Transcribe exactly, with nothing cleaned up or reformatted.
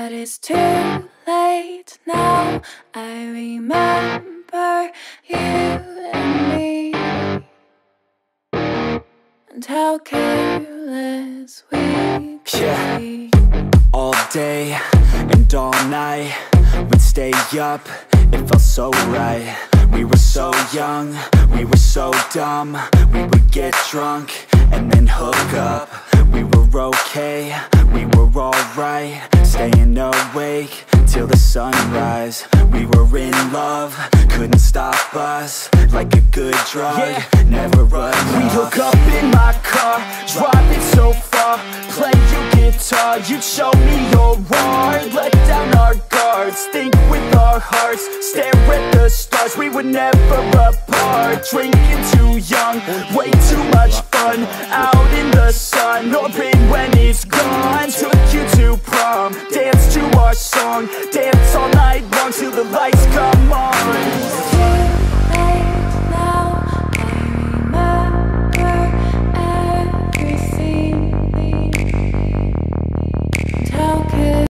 But it's too late now. I remember you and me, and how careless we could yeah. be. All day and all night, we'd stay up, it felt so right. We were so young, we were so dumb. We would get drunk and then hook up. We were okay, we were alright, staying awake till the sunrise. We were in love, couldn't stop us, like a good drug, yeah. Never enough. We hook up in my car, driving so far, play your guitar, you'd show me your art. Let down our guards, think with our hearts, stare at the stars, we were never apart. Drinking too young, way too much fun, out in the sun, or rain when it's gone. Took you to prom, dance to our song, dance all night long till the lights come